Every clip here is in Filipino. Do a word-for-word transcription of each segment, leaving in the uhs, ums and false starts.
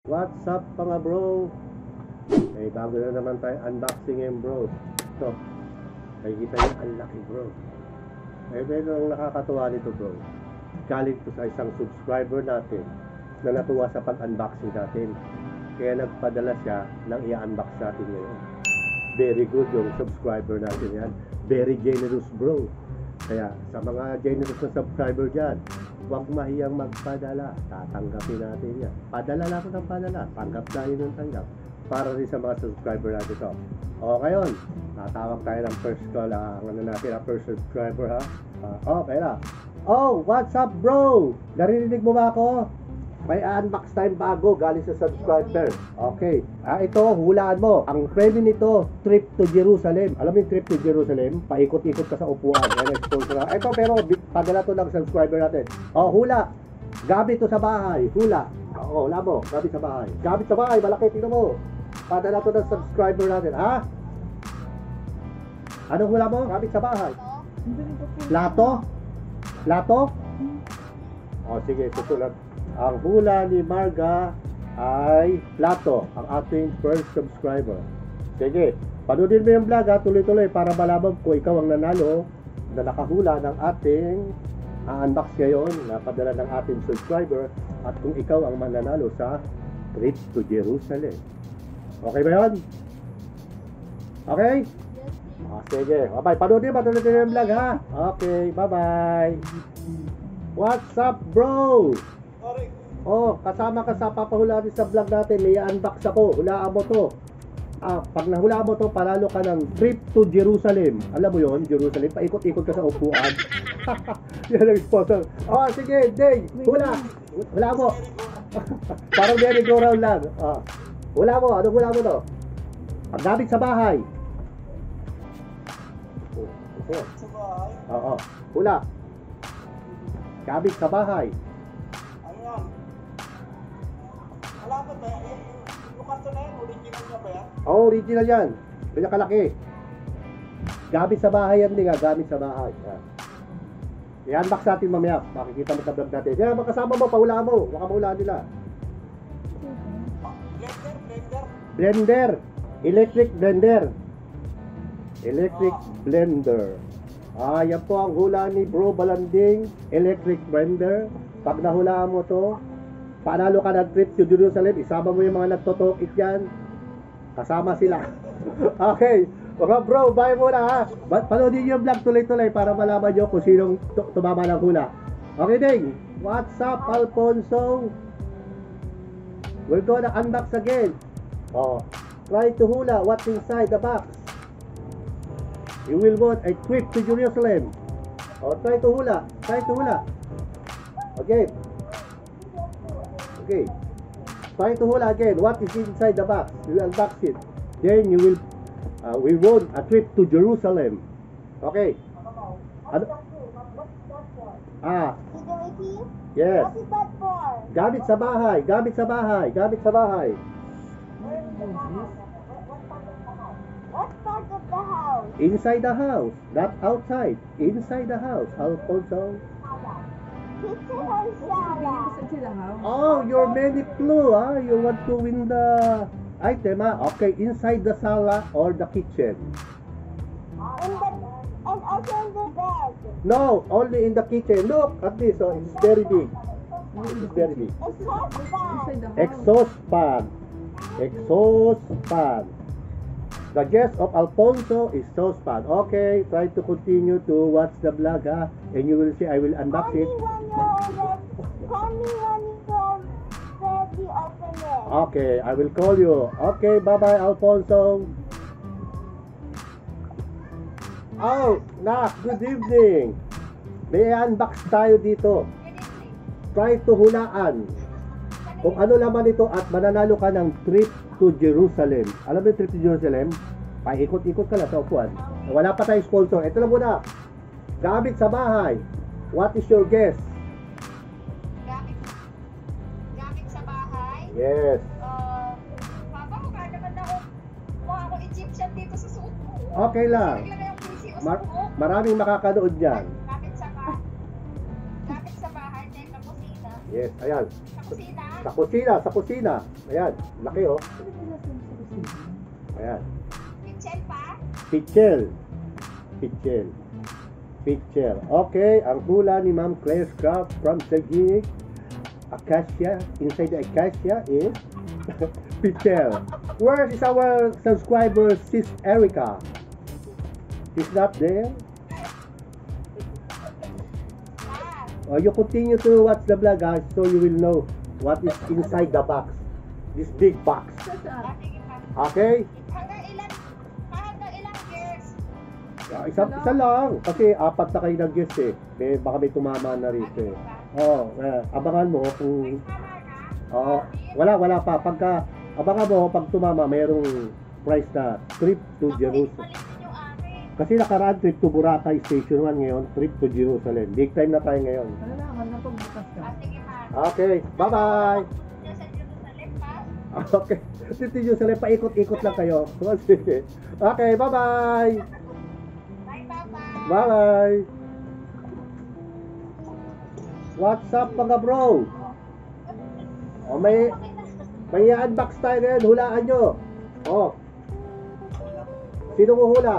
What's up mga bro? May bago na naman tayo unboxing ngayon bro. Ito, nakikita niyo ang laki bro. Eh, pero ang nakakatuwa nito bro, galing to sa isang subscriber natin na natuwa sa pag-unboxing natin. Kaya nagpadala siya ng i-unbox natin ngayon. Very good yung subscriber natin yan. Very generous bro. Kaya sa mga generous na subscriber dyan, huwag mahiyang magpadala. Tatanggapin natin yan. Padala lang ako ng padala. Tanggap tayo ng tanggap. Para rin sa mga subscriber natin to. O ngayon, natawag tayo ng first call. Uh, ang ano natin, ang first subscriber ha. Uh, oh, kaya Oh, what's up bro? Narinig mo ba ako? May unbox time bago galing sa subscriber. Okay. Ah, ito, hulaan mo. Ang premyo nito, trip to Jerusalem. Alam mo yung trip to Jerusalem? Paikot-ikot ka sa upuan. Yan ang sponsor na. Ito, pero padala to ng subscriber natin. Oh, hula. Gamit to sa bahay. Hula. Oo, hula mo. Gamit sa bahay. Gamit sa bahay. Malaki. Tingnan mo. Padala to ng subscriber natin. Ha? Anong hula mo? Gamit sa bahay. Plato? Plato? Oh, sige. Susunod. Ang hula ni Marga ay plato, ang ating first subscriber. Sige, panoodin mo yung vlog ha, tuloy-tuloy para malaman ko ikaw ang nanalo na nakahula ng ating unbox ngayon na padala ng ating subscriber at kung ikaw ang mananalo sa trip to Jerusalem. Okay ba yun? Okay? Ah, sige, bye-bye. Panoodin mo, tuloy-tuloy yung vlog ha. Okay, bye-bye. What's up bro? Oh, kasama ka sa papahula sa vlog natin. May unbox ako. Hulaan mo to. Ah, pag nahulaan mo to, panalo ka ng trip to Jerusalem. Alam mo yon, Jerusalem. Paikot-ikot ka sa upuan. Yan ang sponsor. Oh, sige, Dave. Hula. Hula mo. Parang merry-go-round lang. Ah. Hula mo. Anong hula mo to? Ang gamit sa bahay. Oh, sa bahay? Oo. Hula. Gamit sa bahay. Alaman ba yan? Yung karton na yan, original niya ba yan? Oo, oh, original yan. Kanya kalaki. Gamit sa bahay yan din nga, gamit sa bahay. Yan. I-unbox natin mamaya. Makikita mo sa vlog natin. Yan, makasama mo, pahulaan mo. Baka mahulaan nila. Blender, blender. Blender. Electric blender. Electric blender. Ah, yan po ang hula ni Bro Balanding. Electric blender. Pag nahulaan mo to, panalo ka ng trip to Jerusalem, isama mo yung mga nagtotokit yan. Kasama sila. Okay. Mga bro, bye muna ha. Panoodin yung vlog tuloy-tuloy para malaman nyo kung sinong tumama ng hula. Okay ding. What's up, Alfonso? We're gonna unbox again. Oh. Try to hula what's inside the box. You will want a trip to Jerusalem. Oh, try to hula. Try to hula. Okay. Okay, try to hula again. What is inside the box? You will unbox it. Then you will, uh, we want a trip to Jerusalem. Okay. Ano? Ah. Yes. What is that for? Gamit sa bahay. Gamit sa bahay. Gamit sa bahay. What part of the house? Inside the house. Not outside. Inside the house. Alfonso. Kitchen or sala? Oh, you're many clue, ah. You want to win the item, ah. Okay, inside the sala or the kitchen. In the, and also in the bed. No, only in the kitchen. Look at this, oh, it's very big. It's very big. It's hot fan. Exhaust fan. Exhaust fan. The guest of Alfonso is exhaust fan. Okay, try to continue to watch the vlog, ah. And you will see, I will unbox Call me it. when you're ready. Call me when you're ready. Open it. Okay, I will call you. Okay, bye-bye, Alfonso. Oh, Nak, good evening. May unbox tayo dito. Try to hulaan kung ano laman ito at mananalo ka ng trip to Jerusalem. Alam mo yung trip to Jerusalem? Paikot-ikot ka lang sa upuan. Wala pa tayong sponsor. Ito lang muna. Gamit sa bahay. What is your guess? Gamit, gamit sa bahay? Yes. Uh, Papa, mukha naman ako. Mukha ako Egyptian dito sa suot mo. Okay lang. Naglagay ang P C o sa Mar- buhok. maraming makakanood dyan. Gamit sa bahay. Gamit sa bahay, then sa kusina. Yes, ayan. Sa kusina? Sa kusina, sa kusina. Ayan, laki oh. Ayan. Kitchen pa? Pichel. Pichel. Pichel. Okay, ang hula ni Ma'am Claire's Craft from Taguig, Acacia. Inside the Acacia is Pichel. Where is our subscriber, Sis Erica? She's not there? Ah, Oh, you continue to watch the vlog, guys, so you will know what is inside the box. This big box. ah, sige pa. Okay? Hanggang ilan, hanggang ilang years? Ah, Isa, isa lang. Kasi apat na kayo nag-guess eh. May, baka may tumama na rito eh. Oo, eh, abangan mo kung... Oo, wala, wala pa. Pagka, abangan mo, pag tumama, mayroong price na trip to Jerusalem. Ulitin yung akin. Kasi nakaraan trip to Boracay Station one ngayon, trip to Jerusalem. Big time na tayo ngayon. Kailangan na pagbukas ka. Ah, sige pa. Okay, bye-bye! Yung sa Jerusalem pa? Okay, Tito Jerusalem, paikot-ikot lang kayo. Sige. Okay, bye-bye! Bye, Papa. Bye-bye! What's up mga bro? O may may unbox tayo ngayon, hulaan nyo. O. Sino mo hula?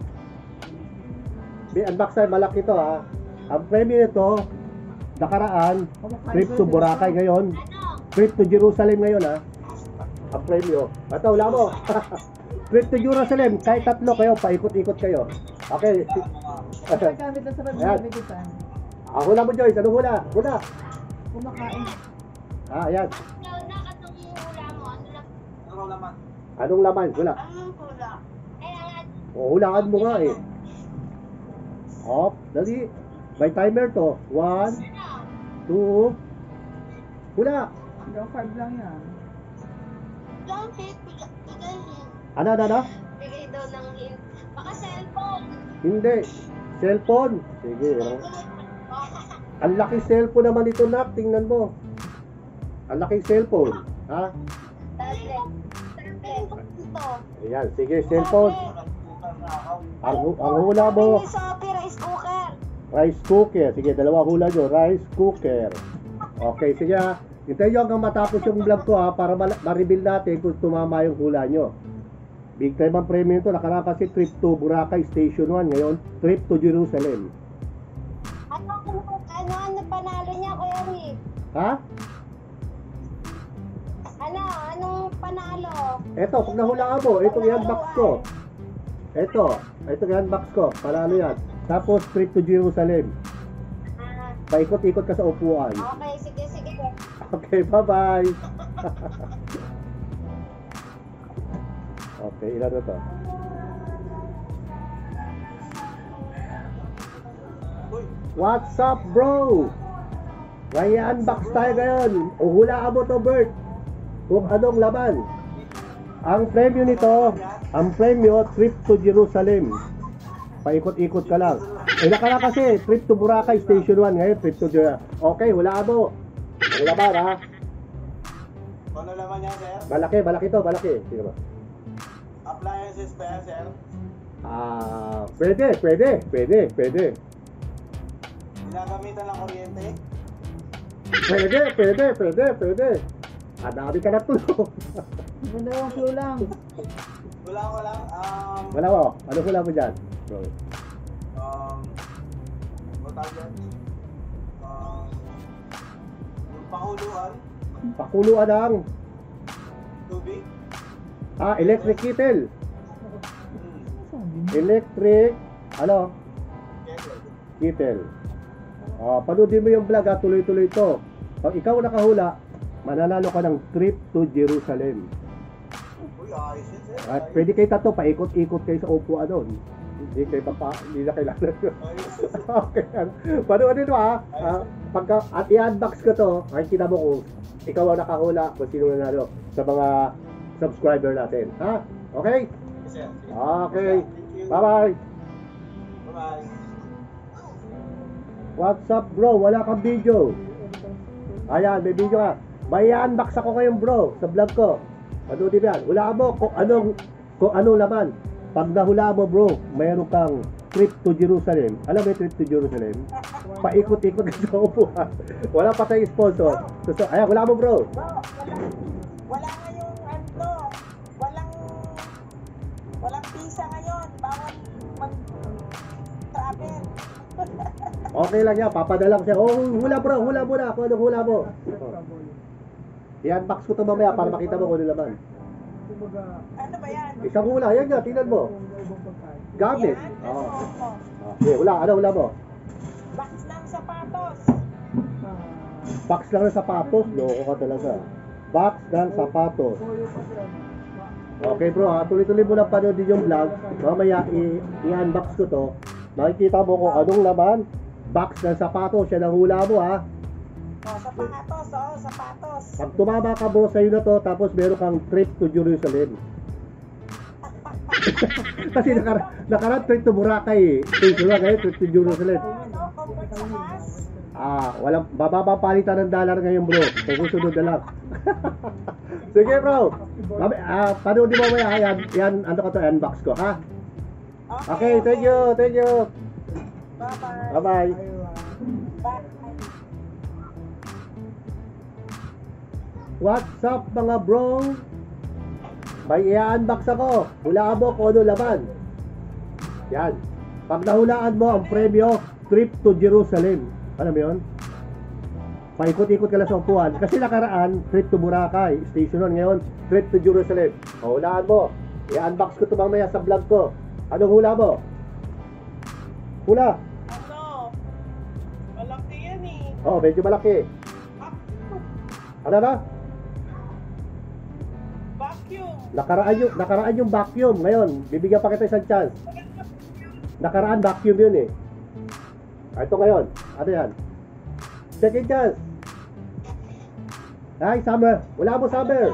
May unbox tayo, malaki to ha. Ang premium nito, nakaraan, trip to Boracay ngayon, trip to Jerusalem ngayon ha. Ang premium. Ito, hula mo. Trip to Jerusalem, kahit tatlo kayo, paikot-ikot kayo. Okay. Gamit lang sa pagbibigitan. Ah, hula mo Joyce, ano hula? Hula. Kumakain. Ah, ayan. Nakatungula mo, ano lang? Ano naman? Anong laman? Hula. Anong hula? Kailangan, O, hulaan mo nga eh. Op, dali. May timer to. One, ano? two, hula. Hanggang five lang yan. Don't hit, bigay hint. Ano, ano, ano? Bigay daw ng hint. Baka cellphone. Hindi. Cellphone. Sige. oh. Ang laki cellphone naman ito, Nak. Tingnan mo. Ang laki cellphone. Ha? Tablet. Tablet. Ito. Ayan, sige, cellphone. Ang, hu- ang hula mo, Shopee rice cooker. rice cooker. Sige, dalawa hula nyo. Rice cooker. Okay, sige ha. Hintayin nyo hanggang matapos yung vlog ko ha, para ma- ma-reveal natin kung tumama yung hula nyo. Big time ang premium to. Nakaraan kasi trip to Boracay Station one. Ngayon, trip to Jerusalem. Ano, ano, ano panalo niya, Kuya Rick? Ha? Ano, anong panalo? Eto, pag nahulaan mo, ito yung handbox ko. Eto, ito yung handbox ko. Panalo yan. Tapos, trip to Jerusalem. Ah, Paikot-ikot ka sa upuan. okay, sige, sige. Okay, bye-bye. Okay, ilan na to? What's up, bro? May unbox tayo ngayon. Uhulaan mo to, Bert. Kung anong laman. Ang premyo nito, ang premyo, trip to Jerusalem. Paikot-ikot ka lang. Eh, nakala kasi, trip to Boracay Station one. Ngayon, trip to Jerusalem. Okay, hulaan mo. Ang laman, ha? Ano naman yan, sir? Malaki, malaki to, malaki. Sige ba? Appliances pa yan, sir? Ah, pwede, pwede, pwede, pwede. Ginagamitan ng kuryente? Pwede, pwede, pwede, pwede. Ah, dami ka na tulog. Dalawang clue lang. Wala ko lang. Um, Wala mo, ano hula mo dyan? Bro. um, what tawag yan? Um, yung pakuluan, Pakuluan ang, tubig. ah, electric kettle. Hmm. Sabi. Electric, ano, Kettle. kettle. Ah, panoodin mo yung vlog ha, tuloy-tuloy to. Pag ikaw nakahula, mananalo ka ng trip to Jerusalem. Uy, ayos yun, sir. At Ayos. pwede kayo tatlo, paikot-ikot kayo sa upuan doon. Hindi kayo papa, hindi na kailangan. Ayos. Okay. Panoodin mo ha. Ah, pagka, at i-unbox ko to, makikita mo kung ikaw ang nakahula kung sino nanalo sa mga subscriber natin. Ha? Okay? Yes, sir. Sige. Okay. Thank you. Bye-bye. Bye-bye. What's up bro? Wala kang video. Ayan, may video ka. May unbox ako ngayon bro sa vlog ko. Panoodin mo yan. Hulaan mo kung anong, kung anong laman. Pag nahula mo bro, mayroon kang trip to Jerusalem. Alam mo yung trip to Jerusalem? Paikot-ikot sa upuan. Wala pa tayong sponsor. So, so, ayan, wala mo bro. Bro, wala, wala ngayong ano, walang, walang visa ngayon. Bawal mag-travel. Okay lang yan, papadala ko siya. Oh, hula bro, hula mo na. Kung anong hula mo. Oh. I-unbox ko ito mamaya para makita mo kung ano laman. Ano ba yan? Isang hula, yan nga, tingnan mo. Gamit. Yan? Oo. Ano? Oh. Okay, hula, ano hula mo? Box ng sapatos. Box lang ng sapatos, loko ka talaga. Box ng sapatos. Okay bro, ha? Tuloy-tuloy mo lang panoodin yung vlog. Mamaya i- i-unbox ko to. Makikita mo kung anong laman. Box ng sapatos, yan ang hula mo ha. Oh, sapatos, oh, sapatos. Pag tumama ka bro sa'yo na to, tapos meron kang trip to Jerusalem. Kasi nakara nakaraan trip to Boracay eh. Station lang ngayon, trip to Jerusalem. Ano, comfort sa bus? Ah, walang bababa palitan ng dollar ngayon bro. Sa susunod na lang. Sige bro. Mami, ah, panoodin mo maya yan, yan, ano ka to, unbox ko ha. Okay, thank you, thank you. Bye-bye. Bye-bye. Bye. What's up mga bro? May i-unbox ako. Hulaan mo kung ano laman. Yan. Pag nahulaan mo ang premyo, trip to Jerusalem. Alam mo yun? Paikot-ikot ka lang sa upuan. Kasi nakaraan, trip to Boracay. Station on ngayon, trip to Jerusalem. O, hulaan mo. I-unbox ko ito mamaya sa vlog ko. Anong hula mo? Hula. Ano? Malaki yan eh. Oh, medyo malaki. Ano ba? Vacuum. Nakaraan yung, nakaraan yung vacuum. Ngayon, bibigyan pa kita isang chance. Nakaraan vacuum yun eh. Ah, ito ngayon. Ano yan? Second chance. Ay, summer. Wala mo summer.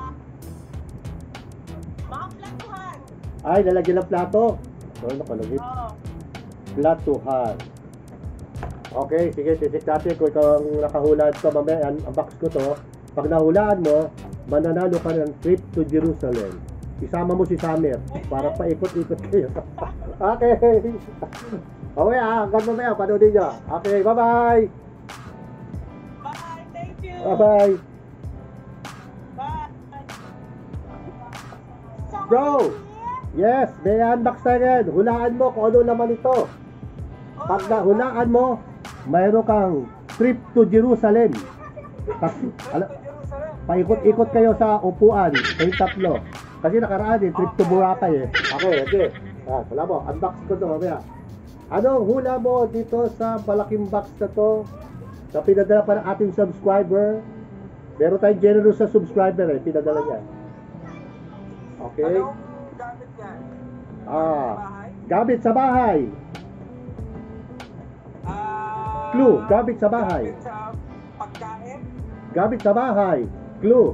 Mga platuhan. Ay, lalagyan ng plato. So, nakalagay. Oo. Platuhan. Okay, sige, sisik natin kung ikaw ang nakahula ito mamaya. Ang box ko to. Pag nahulaan mo, mananalo ka ng trip to Jerusalem. Isama mo si Summer para paikot-ikot kayo. Okay. Okay ah, hanggang mamaya, panoodin nyo. Okay, bye-bye. Bye. Thank you. Bye-bye. Bye. Bro! Yes, may unbox tayo ngayon. Hulaan mo kung ano naman ito. Pag nahulaan mo, mayroon kang trip to Jerusalem. Tapos, ala, paikot-ikot kayo sa upuan, kayo tatlo. Kasi nakaraan eh, trip to Boracay eh. Okay, okay. Ah, wala mo, unbox ko ito mamaya. Anong hula mo dito sa malaking box na to? Na pinadala pa ng ating subscriber. Meron tayong generous sa subscriber eh, pinadala niya. Okay? Anong gamit yan? Ah, Bahay? gamit sa bahay. Ah, Clue, gamit sa bahay. Gamit sa pagkain? Gamit sa bahay. Clue.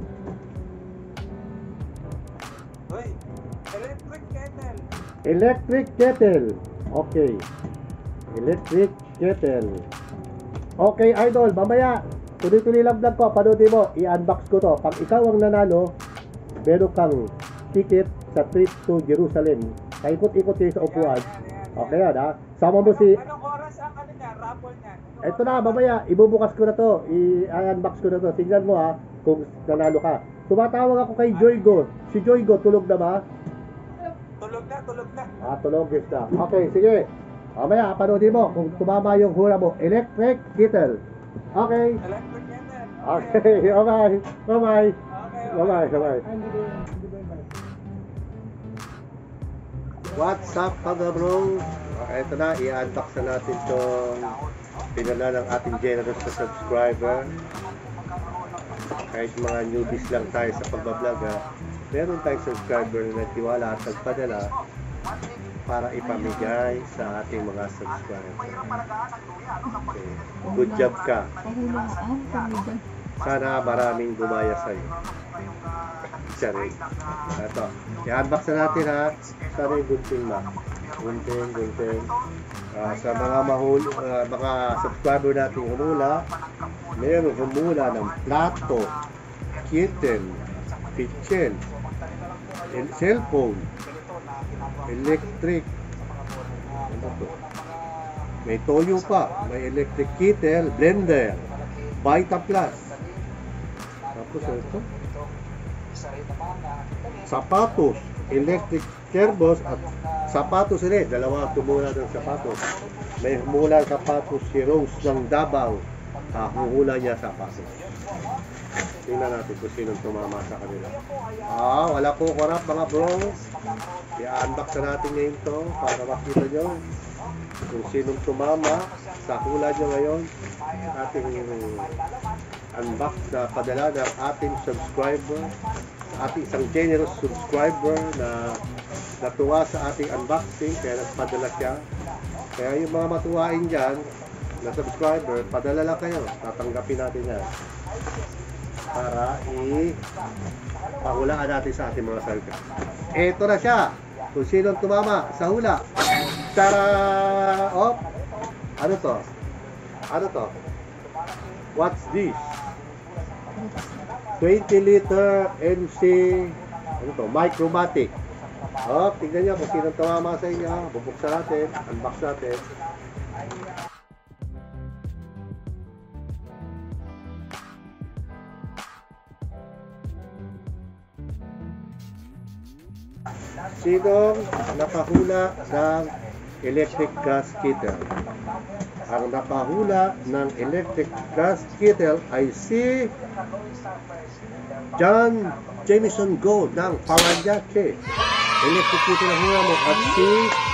Uy, electric kettle. Electric kettle. Okay. Electric kettle. Okay, idol. Mamaya, tuloy-tuloy lang vlog ko. Panoodin mo. I-unbox ko to. Pag ikaw ang nanalo, meron kang ticket sa trip to Jerusalem. Kaikot-ikot kayo sa upuan. Okay yan ha. Sama mo si... Anong oras ang ano niya, raffle niya? Anong Ito na, mamaya. Ibubukas ko na to. I-unbox ko na to. Tingnan mo ha. Kung nanalo ka. Tumatawag ako kay Joygo. Si Joygo, tulog na ba? Tulog na, tulog na. Ah, tulog guys na. Okay, sige. Mamaya, panoodin mo kung tumama yung hura mo. Electric kettle. Okay. Electric kettle. Okay, bye-bye. Bye-bye. Okay. Bye-bye, bye-bye. What's up mga bro? Okay, ito na, i-unbox na natin itong pinala ng ating generous na subscriber. Kahit mga newbies lang tayo sa pagbablog ha, meron tayong subscriber na nagtiwala at nagpadala para ipamigay sa ating mga subscriber. Okay. Good job ka. Sana maraming gumaya sa'yo. Charing. Ito. I-unbox na natin ha. Sana yung gunting ma. Gunting, gunting. Uh, sa mga mahul, uh, mga subscriber natin humula, mayroon humula ng plato, kitten, kitchen, cellphone, electric, Ano to? May toyo pa, may electric kettle, blender, Vita Plus. Tapos ito, sapatos, electric kerbos at sapatos rin. Dalawa tumula ng sapatos. May humula ng sapatos si Rose ng Davao. Ah, humula niya sapatos. Tingnan natin kung sinong tumama sa kanila. Ah, wala po korap mga bro. I-unbox na natin ngayon to para makita nyo kung sinong tumama sa hula nyo ngayon. Ating unbox na padala ng ating subscriber, ating isang generous subscriber na natuwa sa ating unboxing kaya nagpadala siya. Kaya yung mga matuwain dyan na subscriber, padala lang kayo, tatanggapin natin yan para i-pahulaan natin sa ating mga salga. Eto na siya, kung sinong tumama sa hula. Tara! Oh, ano to? Ano to? What's this? twenty liter M C, ano to? Micromatic. Oh, tignan nyo kung sinong tumama sa inyo. Bubuksan natin, unbox natin. Sinong nakahula ng electric gas kettle? Ang nakahula ng electric gas kettle ay si John Jameson Go ng Paranaque. Electric kettle ang hula mo. At si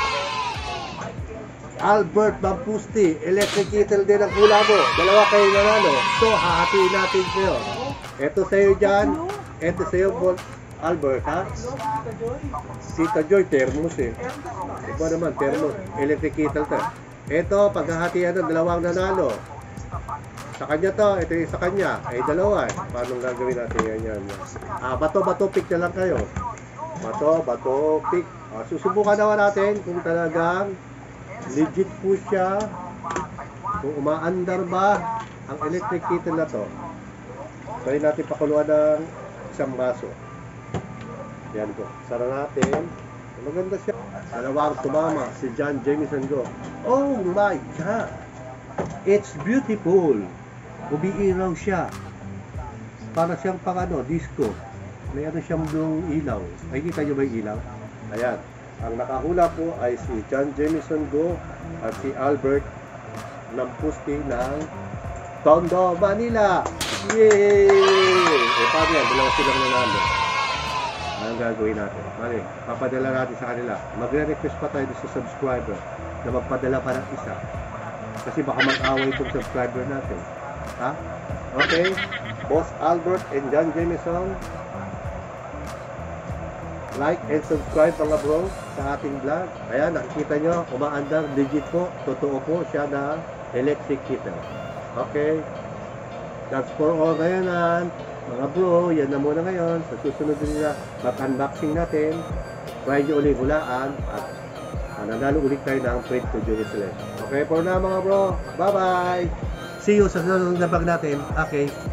Albert Bampusti, electric kettle din ang hula mo. Dalawa kayo nanalo. So, hahatiin natin kayo. Ito sa'yo, John. Ito sa'yo, Albert, ha? Tita Joy, thermos eh. Iba naman, thermos. Electric kettle to. Ito, paghahatian ng dalawang nanalo. Sa kanya to, ito yung sa kanya. Ay, dalawa eh. Paano gagawin natin yan yan? Ah, bato-bato pick na lang kayo. Bato, bato, pick. Ah, susubukan naman natin kung talagang legit po siya. Kung umaandar ba ang electric kettle na to. Try natin pakuluan ng isang baso. Yan po. Sara natin. Maganda siya. Dalawang tumama. Si John Jameson Go. Oh my God! It's beautiful. Umiiraw siya. Para siyang pang ano, disco. May ano siyang blue ilaw. Nakikita niyo ba yung ilaw? Ayan. Ang nakahula po ay si John Jameson Go at si Albert Nampusti ng Tondo, Manila. Yay! E paano yan? Dalawa silang nanalo. Ang gagawin natin? Mali, papadala natin sa kanila. Magre-request pa tayo sa subscriber na magpadala pa ng isa. Kasi baka mag-away itong subscriber natin. Ha? Okay? Boss Albert and John Jameson, like and subscribe mga bro sa ating vlog. Ayan, nakikita nyo, umaandar, legit po. Totoo po siya na electric kettle. Okay? That's for all ngayon. Mga bro, yan na muna ngayon. Sa susunod nila, mag-unboxing natin. Try nyo ulit hulaan at nanalo ulit tayo ng Prince to Jerusalem. Okay, for now mga bro. Bye-bye! See you sa susunod na vlog natin. Okay.